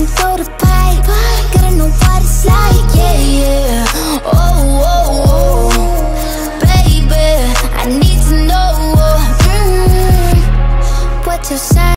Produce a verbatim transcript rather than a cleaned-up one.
through the pipe. Gotta know what it's like, yeah.